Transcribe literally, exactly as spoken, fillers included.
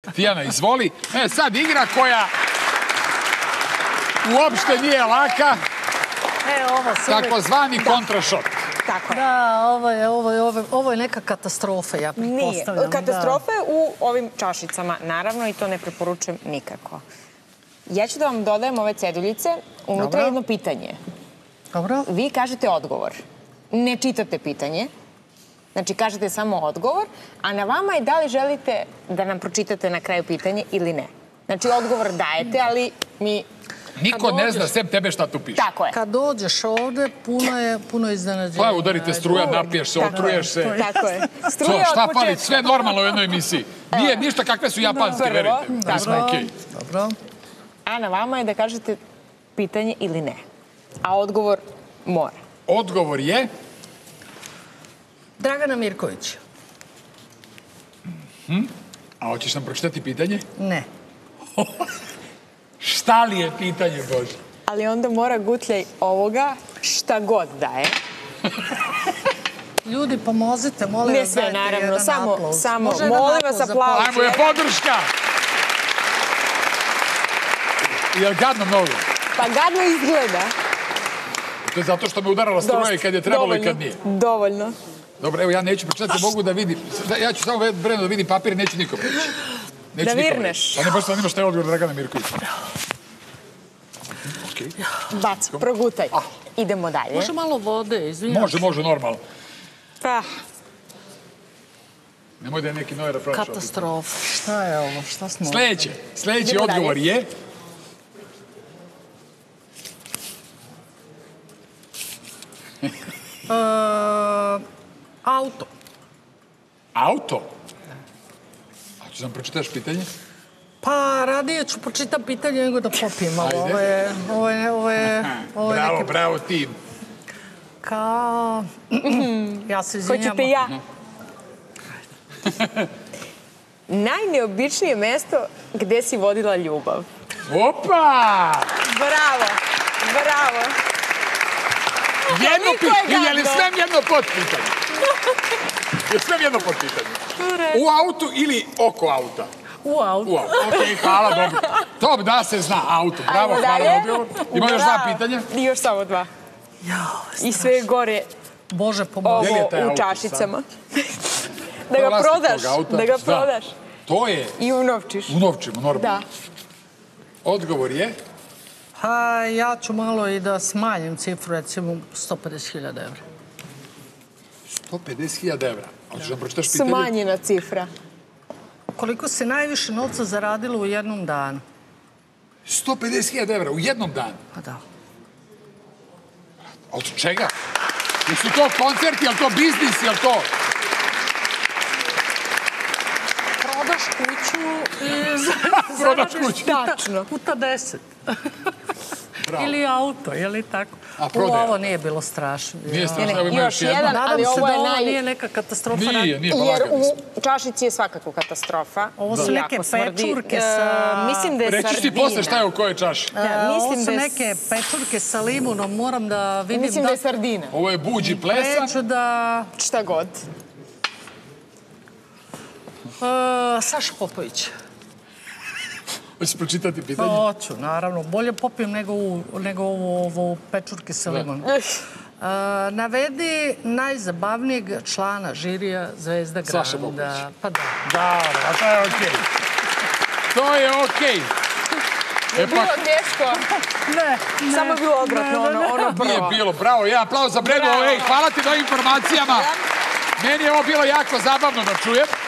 Tijana, izvoli. E, sad igra koja uopšte nije laka. E, ovo se uvijek... Takozvani kontrašok. Tako je. Da, ovo je, ovo je, ovo je, ovo je neka katastrofa, ja pretpostavljam. Nije. Katastrofe u ovim čašicama, naravno, i to ne preporučujem nikako. Ja ću da vam dodajem ove ceduljice. Unutra je jedno pitanje. Dobro. Vi kažete odgovor. Ne čitate pitanje. Znači, kažete samo odgovor, a na vama je da li želite da nam pročitate na kraju pitanje ili ne. Znači, odgovor dajete, ali mi... Niko ne zna sem tebe šta tu piše. Tako je. Kad dođeš ovde, puno je, puno iznenađenja. Pa udarite struja, napiješ se, otruješ se. Tako je. To, Struja šta od fali? početka. Sve normalno u jednoj emisiji. Nije ništa kakve su japanske, verujte. Mi smo okej. Dobro. A na vama je da kažete pitanje ili ne. A odgovor mora. Odgovor je... Dragana Mirković. A hoćeš nam pročitati pitanje? Ne. Šta li je pitanje, Bože? Ali onda mora gutljaj ovoga šta god daje. Ljudi, pomozite, molim Ne vas, sve, dajte naravno, jedan samo, aplauz. samo, Može jedan molim vas, aplauz za aplauz. Ajmo je podrška! Jel gadno mnogo? Pa gadno izgleda. To je zato što me udarala struja i kad je trebalo i kad nije. Dovoljno. Dobro, evo ja neću pročitati, mogu da vidim. Ja ću samo vremeno da vidim papir i neću nikom reći. Da virneš. A ne, baš zanima šta je odgovor Dragana Mirković. Okej. Baci, progutaj. Idemo dalje. Može malo vode, izvinjam. Može, može, normalno. Pa, Nemoj da je neki novi refren. Katastrofa. Šta je ovo? Šta smo... Sljedeće. Sljedeći Idemo odgovor dalje. je... E, auto. Auto? A ću nam pročitaš pitanje? Pa, radije ću pročitam pitanje nego da popijem. ali Ajde. Ovo je, ovo je, ovo je, ovo je Bravo, neki... bravo tim. Kao... ja se izvinjam. hoćete ja? Najneobičnije mesto gde si vodila ljubav. Opa! Bravo, bravo. Jedno Niko je pitanje. Je li gadno. sve jedno potpitanje? Je sve jedno potpitanje? U autu ili oko auta? U auto. U autu. Okej, hvala, dobro. To da se zna, auto. Bravo, Ajmo hvala dalje. na odgovor. Ima još dva Bravo. pitanja? I još samo dva. Jao, I sve je gore Bože, pomozi. Gdje je ovo taj u auto čašicama. To Da je ga vlasnik prodaš, tog auta. da ga Da. prodaš. To je I unovčiš. unovčimo, normalno. Da. Odgovor je... Pa, ja ću malo i da smanjim cifru, recimo sto pedeset hiljada evra. sto pedeset hiljada evra. Ali ću nam pročitaš pitanje? Smanjena cifra. Koliko se najviše novca zaradilo u jednom danu? sto pedeset hiljada evra u jednom danu. Pa da. Od čega? Jesu to koncerti, je li to biznis, je li to... Prodaš kuću i Prodaš zaradiš kuću. puta- Tačno. Puta deset. Bravo. Ili auto, je li tako? A, U, prodaja. ovo nije bilo strašno. Nije Ja. strašno, Ne, evo ima još još jedna. jedan. Nadam Ali se ovo da je ovo naj- nije neka katastrofa. Nije, nije, Jer polagani smo. u čašici je svakako katastrofa. Ovo su Jako neke smrdi. pečurke E, sa- Mislim da je Reći sardina. ti posle šta je u kojoj čaši. Da, E, mislim ovo su da je s- neke pečurke sa limunom, moram da vidim Mislim da je sardina. Ovo je buđi plesan. Neću da... Šta god. E, Saša Popović. Hoćeš pročitati pitanje? Hoću, naravno. Bolje popijem nego, u, nego ovo, ovo pečurke sa limunom. E, navedi najzabavnijeg člana žirija Zvezda Granda. Saša Popović. Pa da. Dobro, a to je okej. To je okej. E Bilo pa, teško. Ne, ne. Samo je bilo odvratno, ono, ono nije prvo. bilo. Bravo, jedan aplauz za Bredu. Bravo. Ej, hvala ti na informacijama. Meni je ovo bilo jako zabavno da čujem.